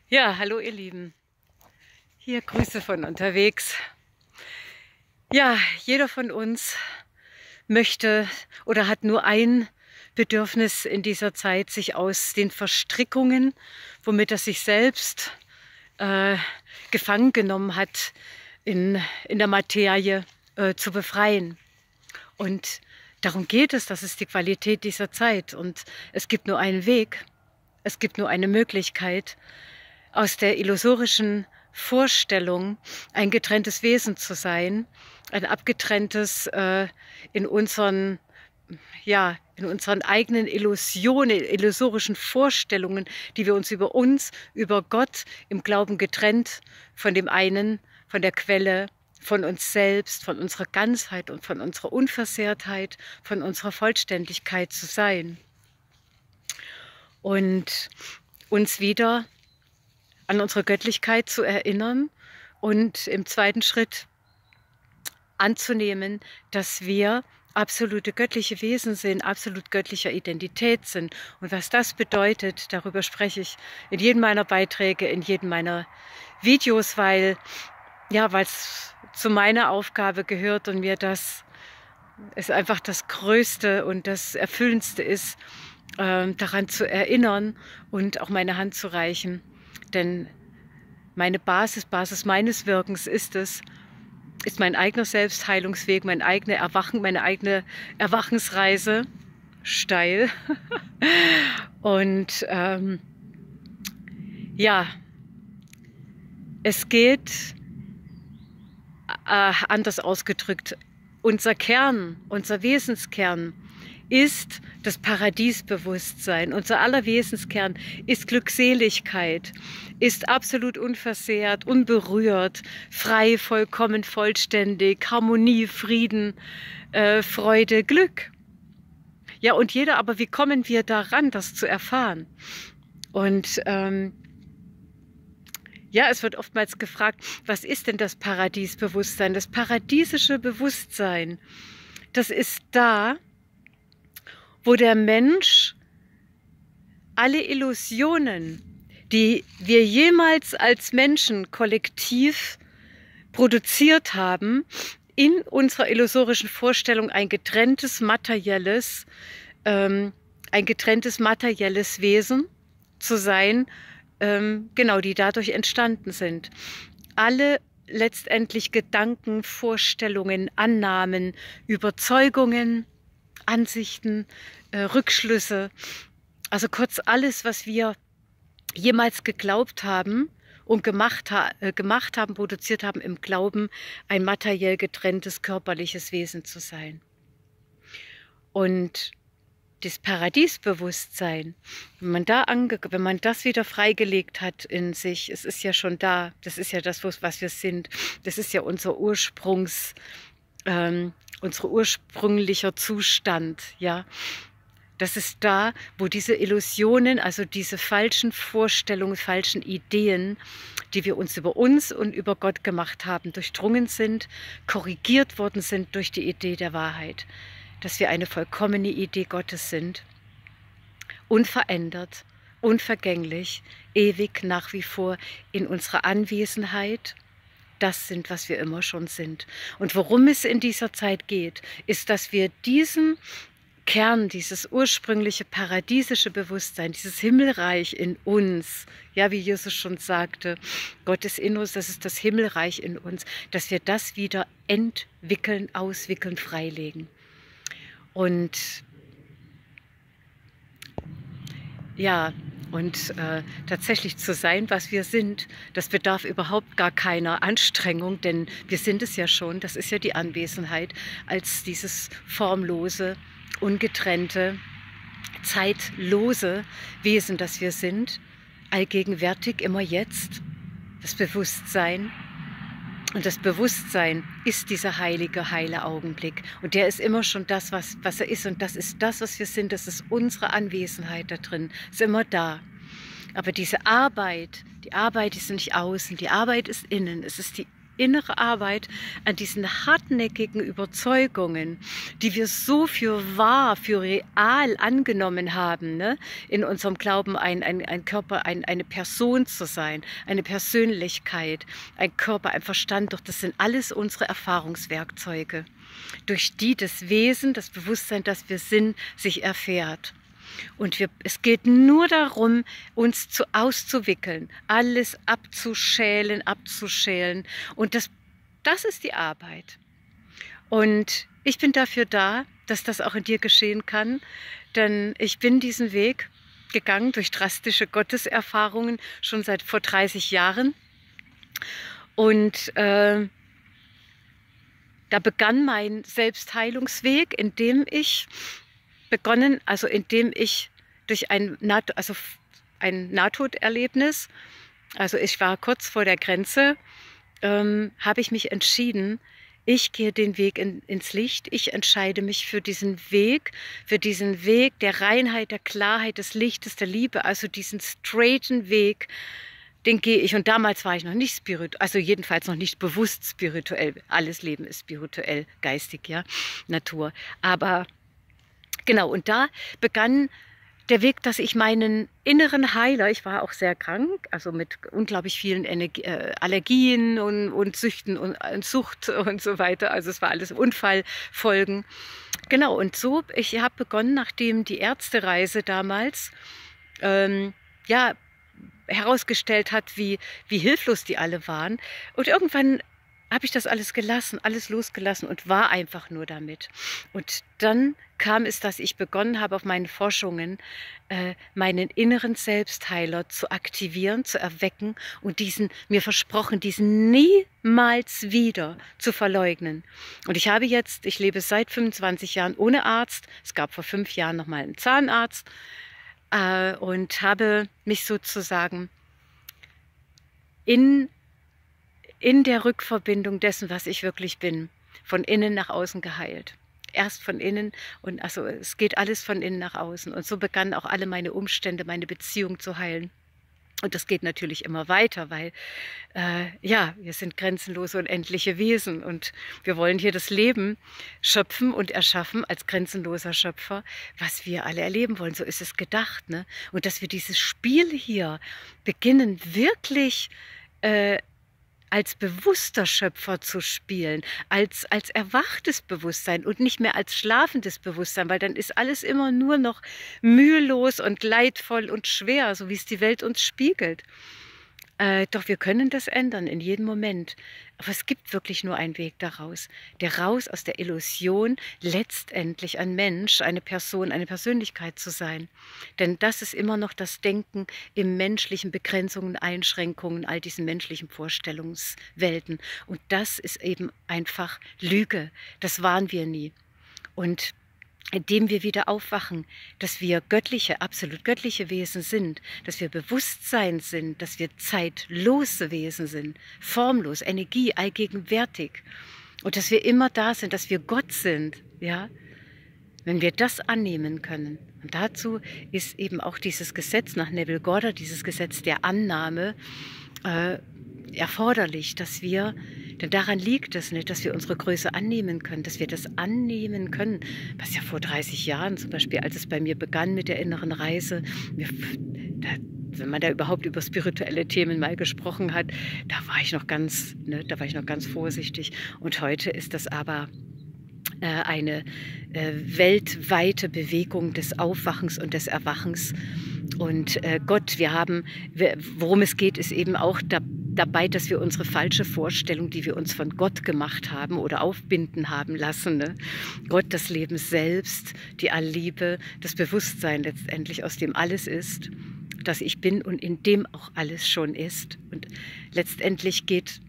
Ja, hallo ihr Lieben. Hier Grüße von unterwegs. Ja, jeder von uns möchte oder hat nur ein Bedürfnis in dieser Zeit, sich aus den Verstrickungen, womit er sich selbst äh, gefangen genommen hat, in der Materie zu befreien. Und darum geht es, das ist die Qualität dieser Zeit. Und es gibt nur einen Weg, es gibt nur eine Möglichkeit, aus der illusorischen Vorstellung, ein getrenntes Wesen zu sein, ein abgetrenntes in unseren, ja, in unseren eigenen Illusionen, illusorischen Vorstellungen, die wir uns, über Gott im Glauben getrennt von dem einen, von der Quelle, von uns selbst, von unserer Ganzheit und von unserer Unversehrtheit, von unserer Vollständigkeit zu sein. Und uns wieder an unsere Göttlichkeit zu erinnern und im zweiten Schritt anzunehmen, dass wir absolute göttliche Wesen sind, absolut göttlicher Identität sind. Und was das bedeutet, darüber spreche ich in jedem meiner Beiträge, in jedem meiner Videos, weil es zu meiner Aufgabe gehört und mir das ist einfach das Größte und das Erfüllendste ist, daran zu erinnern und auch meine Hand zu reichen. Denn meine Basis meines Wirkens ist mein eigener Selbstheilungsweg, meine eigene Erwachensreise, steil. Und es geht anders ausgedrückt. Unser Kern, unser Wesenskern ist das Paradiesbewusstsein. Unser aller Wesenskern ist Glückseligkeit, ist absolut unversehrt, unberührt, frei, vollkommen, vollständig, Harmonie, Frieden, Freude, Glück. Ja, und aber wie kommen wir daran, das zu erfahren? Und es wird oftmals gefragt, was ist denn das Paradiesbewusstsein? Das paradiesische Bewusstsein, das ist da, wo der Mensch alle Illusionen, die wir jemals als Menschen kollektiv produziert haben, in unserer illusorischen Vorstellung ein getrenntes materielles Wesen zu sein, die dadurch entstanden sind. Alle letztendlich Gedanken, Vorstellungen, Annahmen, Überzeugungen, Ansichten, Rückschlüsse, also kurz alles, was wir jemals geglaubt haben und gemacht haben, produziert haben im Glauben, ein materiell getrenntes körperliches Wesen zu sein. Und das Paradiesbewusstsein, wenn man das wieder freigelegt hat in sich, es ist ja schon da, das ist ja das, was wir sind, das ist ja unser ursprünglicher Zustand, ja. Das ist da, wo diese Illusionen, also diese falschen Vorstellungen, falschen Ideen, die wir uns und über Gott gemacht haben, durchdrungen sind, korrigiert worden sind durch die Idee der Wahrheit. Dass wir eine vollkommene Idee Gottes sind, unverändert, unvergänglich, ewig nach wie vor in unserer Anwesenheit. Das sind, was wir immer schon sind. Und worum es in dieser Zeit geht, ist, dass wir diesen Kern, dieses ursprüngliche paradiesische Bewusstsein, dieses Himmelreich in uns, ja, wie Jesus schon sagte, Gott ist in uns, das ist das Himmelreich in uns, dass wir das wieder entwickeln, auswickeln, freilegen. Und tatsächlich zu sein, was wir sind, das bedarf überhaupt gar keiner Anstrengung, denn wir sind es ja schon, das ist ja die Anwesenheit als dieses formlose, ungetrennte, zeitlose Wesen, das wir sind, allgegenwärtig, immer jetzt, das Bewusstsein. Und das Bewusstsein ist dieser heile Augenblick. Und der ist immer schon das, was er ist. Und das ist das, was wir sind. Das ist unsere Anwesenheit da drin. Ist immer da. Aber diese Arbeit, die Arbeit ist nicht außen, die Arbeit ist innen. Es ist die innere Arbeit an diesen hartnäckigen Überzeugungen, die wir so für wahr, für real angenommen haben, ne? In unserem Glauben ein Körper, eine Person zu sein, eine Persönlichkeit, ein Körper, ein Verstand, doch das sind alles unsere Erfahrungswerkzeuge, durch die das Wesen, das Bewusstsein, das wir sind, sich erfährt. Und es geht nur darum, uns auszuwickeln, alles abzuschälen, abzuschälen. Und das ist die Arbeit. Und ich bin dafür da, dass das auch in dir geschehen kann, denn ich bin diesen Weg gegangen durch drastische Gotteserfahrungen schon seit vor 30 Jahren. Und da begann mein Selbstheilungsweg, indem ich durch ein Nahtoderlebnis, also ich war kurz vor der Grenze, habe ich mich entschieden, ich gehe den Weg ins Licht, ich entscheide mich für diesen Weg der Reinheit, der Klarheit, des Lichtes, der Liebe, also diesen straighten Weg, den gehe ich. Und damals war ich noch nicht spirituell, also jedenfalls noch nicht bewusst spirituell. Alles Leben ist spirituell, geistig, ja, Natur. Aber genau, und da begann der Weg, dass ich meinen inneren Heiler, ich war auch sehr krank, also mit unglaublich vielen Allergien und Süchten und Sucht und so weiter, also es war alles Unfallfolgen. Genau, und so, ich habe begonnen, nachdem die Ärztereise damals, ja, herausgestellt hat, wie hilflos die alle waren. Und irgendwann habe ich das alles gelassen, alles losgelassen und war einfach nur damit. Und dann kam es, dass ich begonnen habe, auf meinen Forschungen meinen inneren Selbstheiler zu aktivieren, zu erwecken und mir versprochen, diesen niemals wieder zu verleugnen. Und ich lebe seit 25 Jahren ohne Arzt. Es gab vor 5 Jahren nochmal einen Zahnarzt und habe mich sozusagen in der Rückverbindung dessen, was ich wirklich bin, von innen nach außen geheilt. Erst von innen und also es geht alles von innen nach außen. Und so begannen auch alle meine Umstände, meine Beziehung zu heilen. Und das geht natürlich immer weiter, weil ja, wir sind grenzenlose und endliche Wesen und wir wollen hier das Leben schöpfen und erschaffen als grenzenloser Schöpfer, was wir alle erleben wollen. So ist es gedacht, ne? Und dass wir dieses Spiel hier beginnen, wirklich als bewusster Schöpfer zu spielen, als erwachtes Bewusstsein und nicht mehr als schlafendes Bewusstsein, weil dann ist alles immer nur noch mühelos und leidvoll und schwer, so wie es die Welt uns spiegelt. Doch wir können das ändern in jedem Moment. Aber es gibt wirklich nur einen Weg daraus. Der raus aus der Illusion, letztendlich ein Mensch, eine Person, eine Persönlichkeit zu sein. Denn das ist immer noch das Denken im menschlichen Begrenzungen, Einschränkungen, all diesen menschlichen Vorstellungswelten. Und das ist eben einfach Lüge. Das waren wir nie. Und indem wir wieder aufwachen, dass wir göttliche, absolut göttliche Wesen sind, dass wir Bewusstsein sind, dass wir zeitlose Wesen sind, formlos, Energie, allgegenwärtig und dass wir immer da sind, dass wir Gott sind, ja, wenn wir das annehmen können. Und dazu ist eben auch dieses Gesetz nach Neville Goddard, dieses Gesetz der Annahme, erforderlich, dass wir, denn daran liegt es nicht, dass wir unsere Größe annehmen können, dass wir das annehmen können, was ja vor 30 Jahren zum Beispiel, als es bei mir begann mit der inneren Reise, wenn man da überhaupt über spirituelle Themen mal gesprochen hat, da war ich noch ganz vorsichtig. Und heute ist das aber eine weltweite Bewegung des Aufwachens und des Erwachens. Und Gott, worum es geht, ist eben auch dabei, dass wir unsere falsche Vorstellung, die wir uns von Gott gemacht haben oder aufbinden haben lassen, ne? Gott, das Leben selbst, die Allliebe, das Bewusstsein letztendlich, aus dem alles ist, das ich bin und in dem auch alles schon ist. Und letztendlich geht,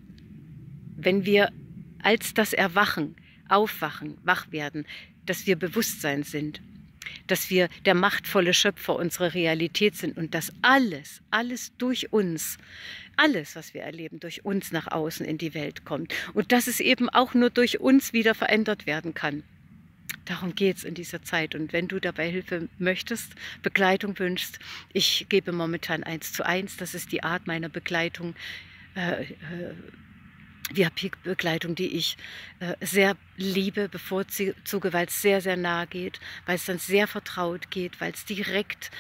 wenn wir als das Erwachen, aufwachen, wach werden, dass wir Bewusstsein sind, dass wir der machtvolle Schöpfer unserer Realität sind und dass alles durch uns, alles, was wir erleben, durch uns nach außen in die Welt kommt. Und dass es eben auch nur durch uns wieder verändert werden kann. Darum geht es in dieser Zeit. Und wenn du dabei Hilfe möchtest, Begleitung wünschst, ich gebe momentan 1:1, das ist die Art meiner Begleitung. VIP-Begleitung, die ich sehr liebe, bevorzuge, weil es sehr, sehr nah geht, weil es dann sehr vertraut geht, weil es direkt,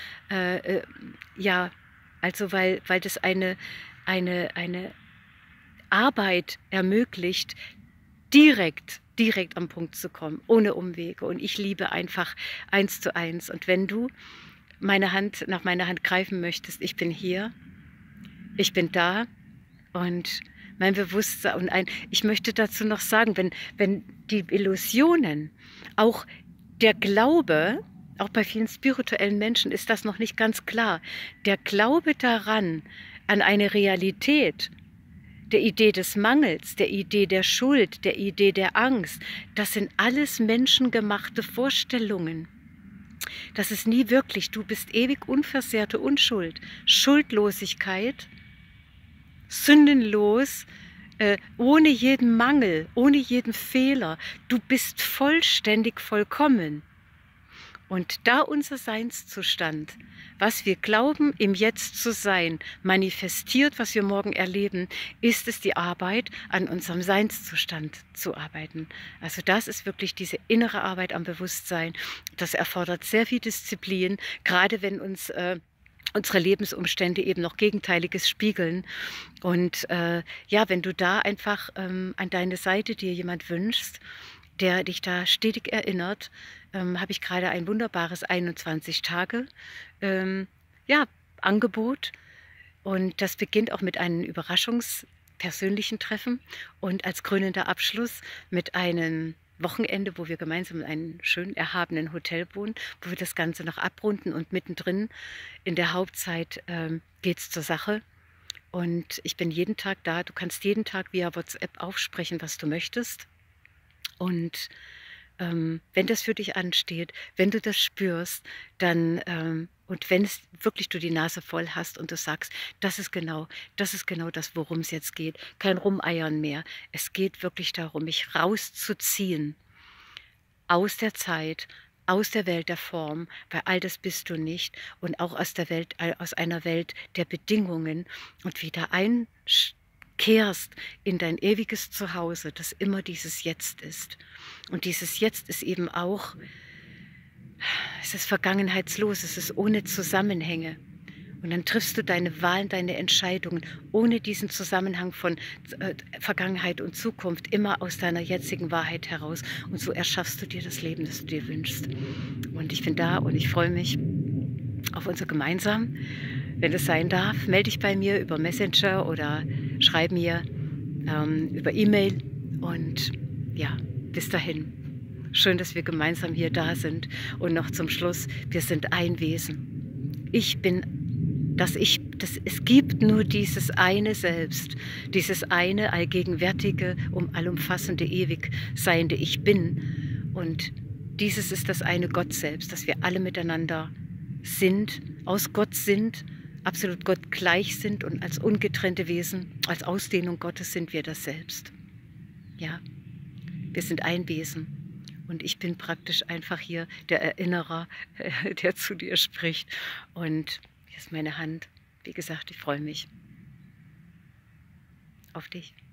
ja, also weil das eine Arbeit ermöglicht, direkt am Punkt zu kommen, ohne Umwege. Und ich liebe einfach 1:1. Und wenn du nach meiner Hand greifen möchtest, ich bin hier, ich bin da und mein Bewusstsein. Und ich möchte dazu noch sagen, wenn die Illusionen, auch der Glaube, auch bei vielen spirituellen Menschen ist das noch nicht ganz klar, der Glaube daran, an eine Realität, der Idee des Mangels, der Idee der Schuld, der Idee der Angst, das sind alles menschengemachte Vorstellungen. Das ist nie wirklich, du bist ewig unversehrte Unschuld. Schuldlosigkeit, sündenlos, ohne jeden Mangel, ohne jeden Fehler. Du bist vollständig vollkommen. Und da unser Seinszustand, was wir glauben, im Jetzt zu sein, manifestiert, was wir morgen erleben, ist es die Arbeit, an unserem Seinszustand zu arbeiten. Also das ist wirklich diese innere Arbeit am Bewusstsein. Das erfordert sehr viel Disziplin, gerade wenn uns unsere Lebensumstände eben noch Gegenteiliges spiegeln. Und ja, wenn du da einfach an deine Seite dir jemand wünschst, der dich da stetig erinnert, habe ich gerade ein wunderbares 21 Tage ja, Angebot. Und das beginnt auch mit einem überraschungspersönlichen Treffen und als krönender Abschluss mit einem Wochenende, wo wir gemeinsam in einem schön erhabenen Hotel wohnen, wo wir das Ganze noch abrunden und mittendrin in der Hauptzeit geht es zur Sache. Und ich bin jeden Tag da. Du kannst jeden Tag via WhatsApp aufsprechen, was du möchtest. Und wenn das für dich ansteht, wenn du das spürst, dann und wenn es wirklich du die Nase voll hast und du sagst, das ist genau das, worum es jetzt geht, kein Rumeiern mehr. Es geht wirklich darum, mich rauszuziehen aus der Zeit, aus der Welt der Form, weil all das bist du nicht, und auch aus der Welt, aus einer Welt der Bedingungen und wieder einkehrst in dein ewiges Zuhause, das immer dieses Jetzt ist. Und dieses Jetzt ist eben auch, es ist vergangenheitslos, es ist ohne Zusammenhänge. Und dann triffst du deine Wahlen, deine Entscheidungen ohne diesen Zusammenhang von Vergangenheit und Zukunft, immer aus deiner jetzigen Wahrheit heraus. Und so erschaffst du dir das Leben, das du dir wünschst. Und ich bin da und ich freue mich auf unser Gemeinsam. Wenn es sein darf, melde dich bei mir über Messenger oder schreib mir über E-Mail. Und ja, bis dahin. Schön, dass wir gemeinsam hier da sind. Und noch zum Schluss, wir sind ein Wesen. Ich bin es gibt nur dieses eine Selbst, dieses eine allgegenwärtige, allumfassende, ewig seiende Ich Bin. Und dieses ist das eine Gott selbst, dass wir alle miteinander sind, aus Gott sind, absolut Gott gleich sind und als ungetrennte Wesen, als Ausdehnung Gottes sind wir das Selbst. Ja, wir sind ein Wesen. Und ich bin praktisch einfach hier der Erinnerer, der zu dir spricht. Und hier ist meine Hand. Wie gesagt, ich freue mich auf dich.